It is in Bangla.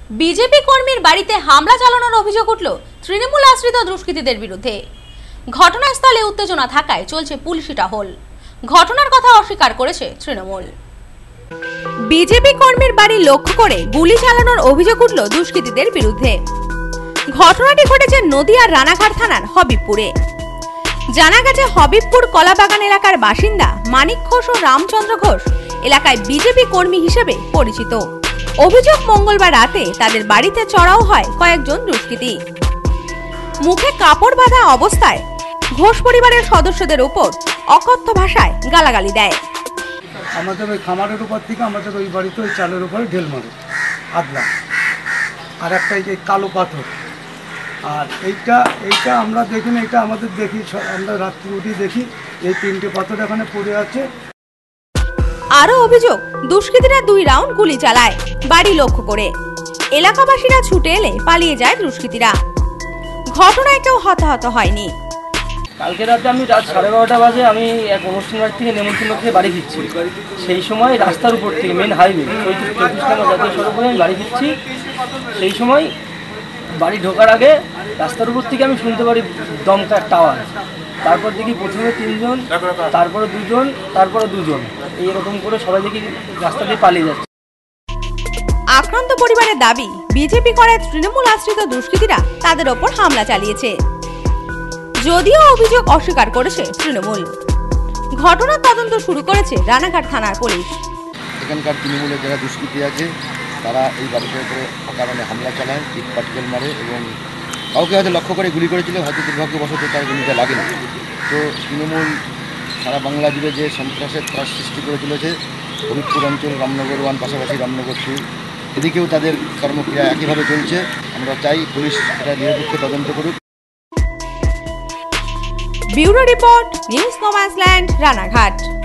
বিজেপি কর্মীর বাড়িতে হামলা চালানোর অভিযোগ উঠল তৃণমূল আশ্রিত দুষ্কৃতীদের বিরুদ্ধে। ঘটনাস্থলে উত্তেজনা থাকায় চলছে পুলিশি টহল। ঘটনার কথা অস্বীকার করেছে তৃণমূল। বিজেপি কর্মীর বাড়ি লক্ষ্য করে গুলি চালানোর অভিযোগ উঠল দুষ্কৃতীদের বিরুদ্ধে। ঘটনাটি ঘটেছে নদিয়ার রানাঘাট থানার হবিবপুরে। জানা গেছে হবিবপুর কলাবাগান এলাকার বাসিন্দা মানিক ঘোষ ও রামচন্দ্র ঘোষ এলাকায় বিজেপি কর্মী হিসেবে পরিচিত। অভিযোগ মঙ্গলবার রাতে তাদের বাড়িতে চড়াও হয় কয়েকজন দুষ্কৃতী। মুখে কাপড় বাঁধা অবস্থায় ঘোষ পরিবারের সদস্যদের উপর অকথ্য ভাষায় গালাগালি দেয়। আমাদের ওই খামারের উপর থেকে আমাদের ওই বাড়িতে ওই চালের উপরে ঢেল মারে আদলা, আর একটা এই কালো পাথর। আর এইটা আমরা দেখি না, এটা আমাদের দেখি, আমরা রাত্রি উঠি দেখি এই তিনটে পাথর এখানে পড়ে আছে। আরো অভিযোগ, দুষ্কৃতীরা 2 রাউন্ড গুলি চালায় বাড়ি লক্ষ্য করে। এলাকাবাসীরা ছুটে এলে পালিয়ে যায় দুষ্কৃতীরা। ঘটনায় কেউ হতাহত হয়নি। কালকে রাতে আমি রাত 12:30 বাজে আমি এক অনুষ্ঠান বাড়ি থেকে নেমন্তন্ন খেয়ে বাড়ি ফিরছি। সেই সময় রাস্তার উপর থেকে মেন হাইওয়ে 34 নম্বর জাতীয় সড়ক বলে আমি বাড়ি ফিরছি। সেই সময় বাড়ি ঢোকার আগে রাস্তার উপর থেকে আমি শুনতে পারি দমকা একটা আওয়াজ। তারপর দেখি প্রথমে 3 জন, তারপরে 2 জন, তারপরে 2 জন, এইরকম করে সবাই দেখি রাস্তা দিয়ে পালিয়ে যাচ্ছে। আক্রান্ত পরিবারের দাবি, বিজেপি করায় তৃণমূল আশ্রিত দুষ্কৃতীরা তাদের ওপর হামলা চালিয়েছে। যদিও অভিযোগ অস্বীকার করেছে তৃণমূল। ঘটনার তদন্ত শুরু করেছে রানাঘাট থানার পুলিশ। এখানকার তৃণমূলের যারা দুষ্কৃতী আছে তারা এই বাড়িটার উপরে অকারণে হামলা চালায়, ইট পাটকেল মারে এবং কাউকে হয়তো লক্ষ্য করে গুলি করেছিল, হয়তো দুর্ভাগ্যবশত তার গুলিটা লাগেনি। তো তৃণমূল সারা বাংলা জুড়ে যে সন্ত্রাসের ত্রাস সৃষ্টি করে চলেছে, হবিবপুর অঞ্চল, রামনগর 1 পাশাপাশি রামনগর 2 এদিকেও তাদের কর্মক্রিয়া একইভাবে চলছে। আমরা চাই পুলিশ এটা নিরপেক্ষ তদন্ত করুক। Bureau report, news no man's land, Ranaghat.